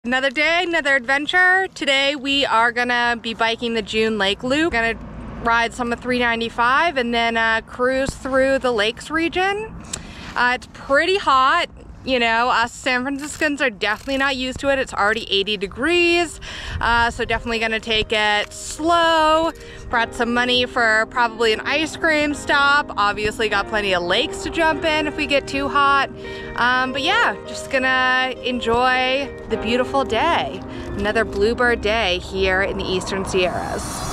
Another day, another adventure. Today we are gonna be biking the June Lake Loop. We're gonna ride some of 395 and then cruise through the lakes region. It's pretty hot. You know, us San Franciscans are definitely not used to it. It's already 80 degrees, so definitely gonna take it slow. Brought some money for probably an ice cream stop. Obviously got plenty of lakes to jump in if we get too hot. But yeah, just gonna enjoy the beautiful day. Another bluebird day here in the Eastern Sierras.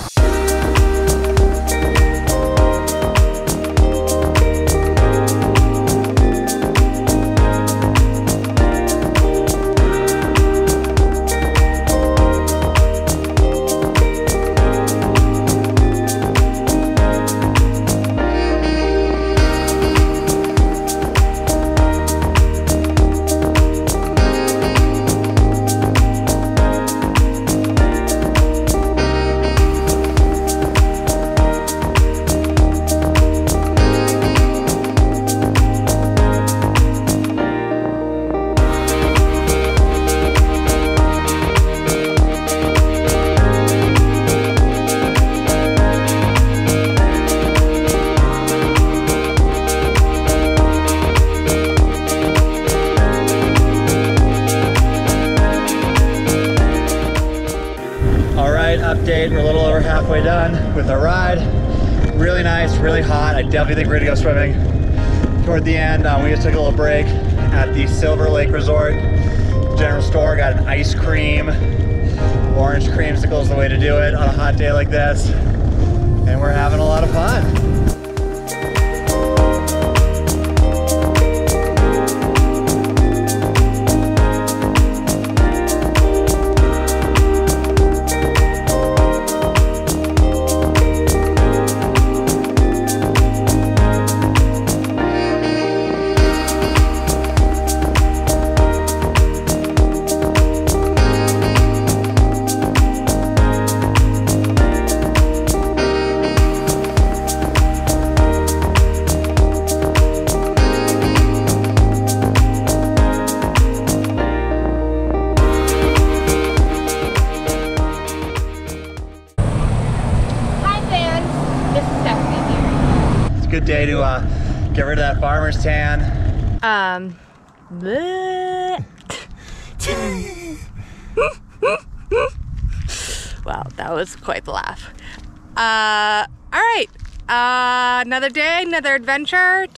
Update, we're a little over halfway done with our ride. Really nice, really hot. I definitely think we're gonna go swimming. Toward the end, we just took a little break at the Silver Lake Resort General Store, got an ice cream. Orange creamsicle is the way to do it on a hot day like this. And we're having a lot of fun. Good day to get rid of that farmer's tan. Wow, that was quite the laugh. All right, another day, another adventure.